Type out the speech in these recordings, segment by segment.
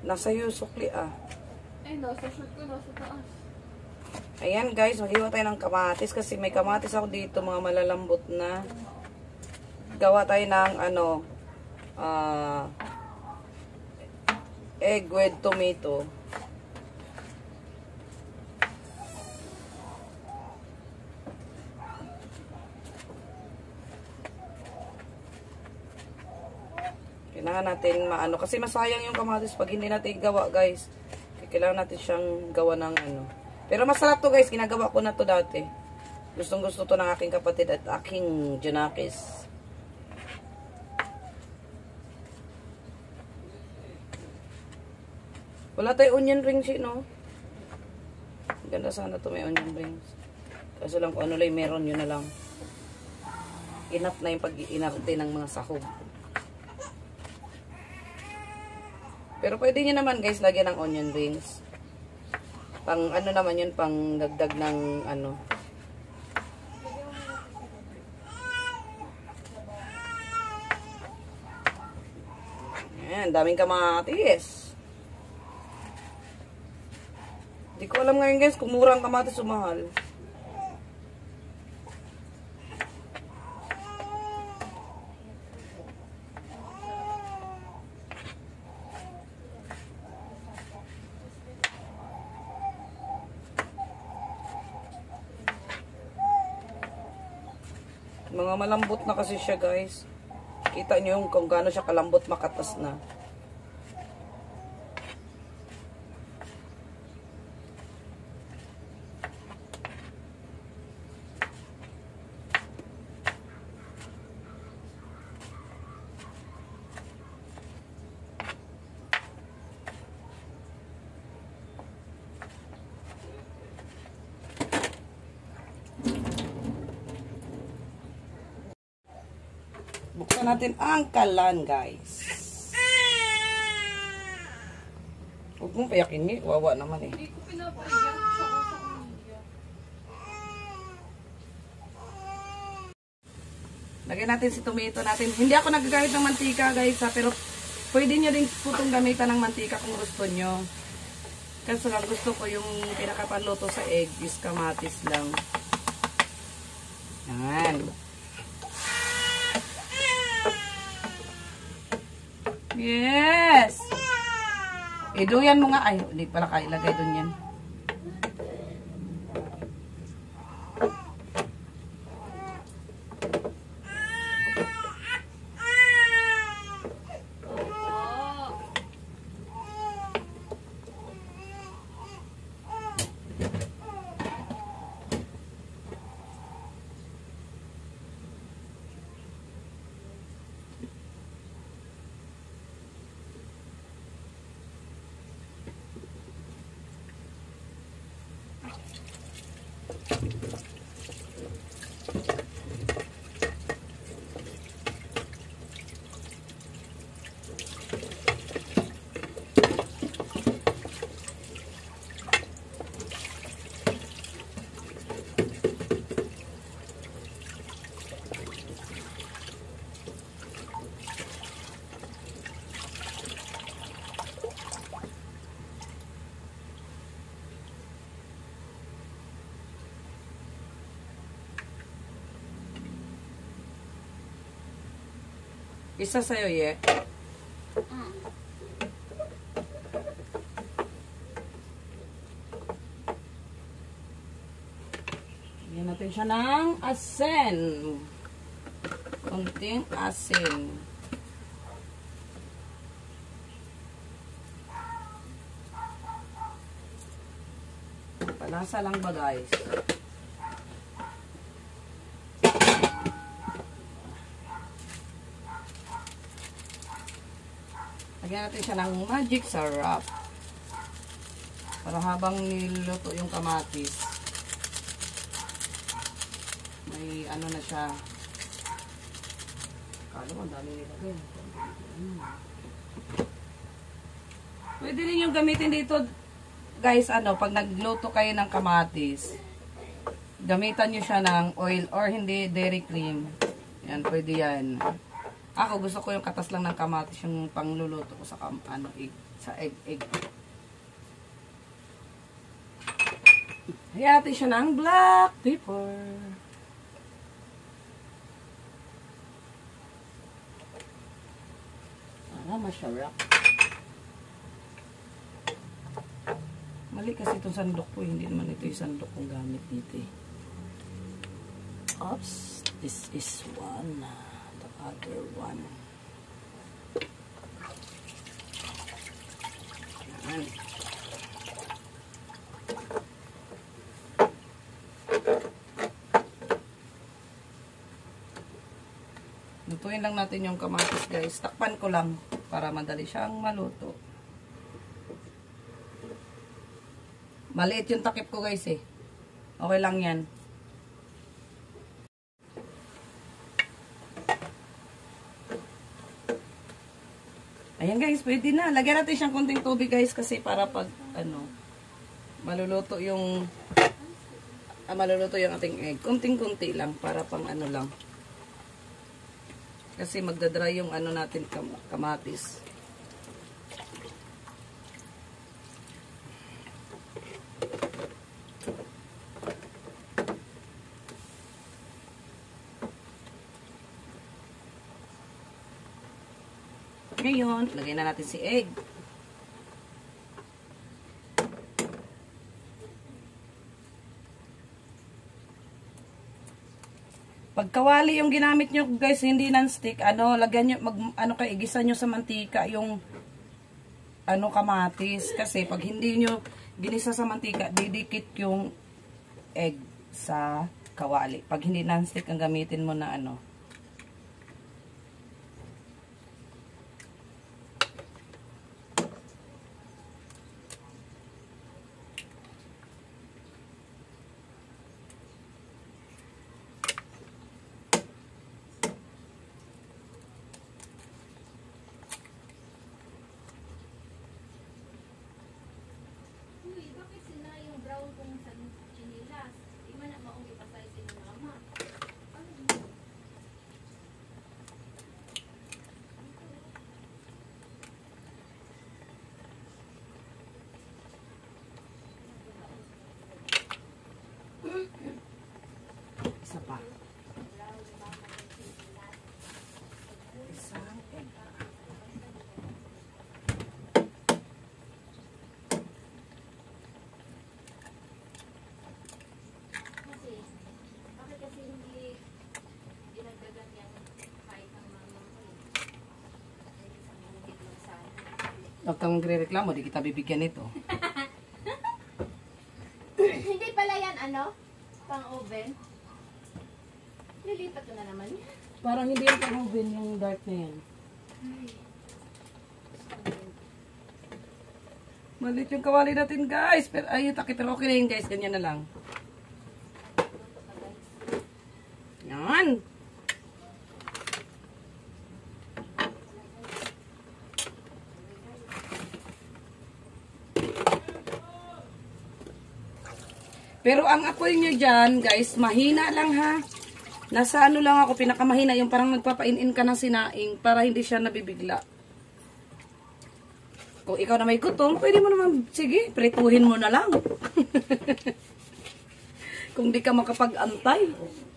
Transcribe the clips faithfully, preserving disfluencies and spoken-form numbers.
Nasa iyo, sukli ah. Ay, nasa short ko, nasa taas. Ayan guys, maghiwa tayo ng kamatis kasi may kamatis ako dito, mga malalambot na. Gawa tayo ng ano, uh, egg with tomato. Kailangan natin maano, kasi masayang yung kamatis pag hindi natin gawa guys. Kailangan natin siyang gawa ng ano. Pero masarap to guys, ginagawa ko na to dati. Gustong gusto to ng aking kapatid at aking Janakis. Wala tayo onion rings eh, no? Ganda sana to may onion rings. Kaso lang kung ano lang meron, yun na lang. Enough na yung pag-inarte ng mga sahog. Pero pwede nyo naman guys lagyan ng onion rings. Pang ano naman yun, pang dagdag ng ano. Ayan, daming kamatis. Hindi ko alam ngayon guys kung murang kamatis o mahal. Mga malambot na kasi siya guys. Kita nyo yung kung gaano siya kalambot, makatas na. Buksan natin ang kalan, guys. Huwag mong payakin niya. Wawa naman eh. Hindi ko pinapaiyak. Saka sa kumiya. Lagyan natin si tomato natin. Hindi ako nagagamit ng mantika, guys, ha, pero pwede nyo rin po itong gamitan ng mantika kung gusto nyo. Kasi lang gusto ko yung pinakapanluto sa egg is kamatis lang. Yan. Yes! Iduyan mo nga. Ay, hindi pala kayo ilagay dun yan. Isa sa'yo, ye. Mm. Lagyan natin siya ng asin. Kunting asin. Palasa lang ba, guys? Lagyan natin siya ng magic syrup. Para habang niluluto yung kamatis, may ano na siya. Kala mo, ang dami nilagay. Hmm. Pwede rin yung gamitin dito, guys, ano, pag nagluto kayo ng kamatis, gamitan nyo siya ng oil or hindi, dairy cream. Yan, pwede yan. Ako gusto ko yung katas lang ng kamatis, yung pangluluto ko sa kam ano egg, sa egg egg. Hayaan natin siya ng black pepper. Ah, masarap. Mali kasi itong sandok ko, hindi naman ito yung sandok kong gamit dito eh. Oops, this is one. The other one. Yan. Lutuin lang natin yung kamatis guys. Takpan ko lang para madali siyang maluto. Maliit yung takip ko guys eh. Okay lang yan. Ayan guys, pwede na. Lagyan natin siyang konting tubig guys kasi para pag ano, maluluto yung ah, maluluto yung ating egg. Konting-konti lang para pang ano lang. Kasi magdadry yung ano natin kam kamatis. Ngayon, lagyan na natin si egg. Pagkawali yung ginamit nyo guys, hindi non-stick, ano, lagyan nyo, mag, ano kayo, igisa nyo sa mantika yung ano, kamatis. Kasi pag hindi nyo ginisa sa mantika, didikit yung egg sa kawali. Pag hindi non-stick ang gamitin mo na ano. Isa pa. Isang egg. Kasi, bakit kasi hindi dinagdagan yan kahit ang mama ko eh. Dahil isang bukit lang sana. Huwag kang magre-reklamo, di kita bibigyan ito. Hindi pala yan ano? Pang oven? Lilipat ko na naman yan. Parang hindi yung pang-oven yung dark na yan. Malit yung kawali natin guys. Pero ay, takip, pero okay na yun guys. Ganyan na lang. Yan. Pero ang apoy nyo dyan, guys, mahina lang ha. Nasa ano lang ako, pinakamahina, yung parang nagpapain-in ka ng sinaing para hindi siya nabibigla. Kung ikaw na may gutom, pwede mo naman, sige, prituhin mo na lang. Kung di ka makapag-antay.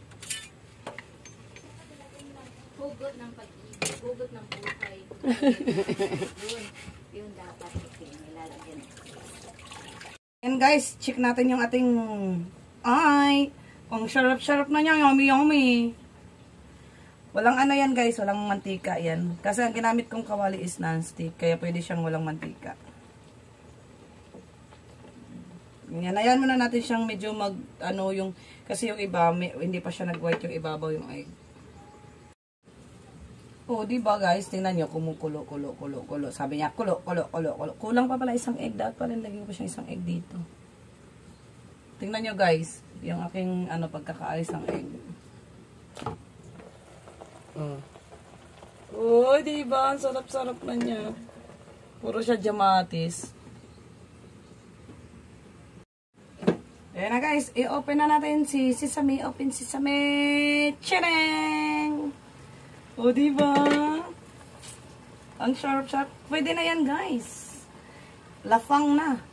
Hugot ng pag-ibig, hugot ng buhay. Yun, yun dapat nilalagyan. And guys, check natin yung ating, ay, ang sarap-sarap na niya, yummy yummy. Walang ano yan guys, walang mantika yan. Kasi ang ginamit kong kawali is non-stick, kaya pwede siyang walang mantika. Yan, ayan muna natin siyang medyo mag, ano yung, kasi yung iba, may, hindi pa siya nag-white yung ibabaw yung egg. Oh, di ba guys, tingnan niyo, kumukulo, kulo, kulo, kulo. Sabi niya, kulo, kulo, kulo, kulo. Kulang pa pala isang egg. Dapat pala lagyan ko siyang isang egg dito. Tingnan niyo guys, yung aking ano pagkakaalis ng egg. Oh. Oh, di ba? Ang sarap-sarap na niya. Puro siya jamatis. Ayan na guys, i-open na natin si Sesame. Open Sesame. Tchadang! O, diba? Ang sharp-sharp. Pwede na yan, guys. Lafang na.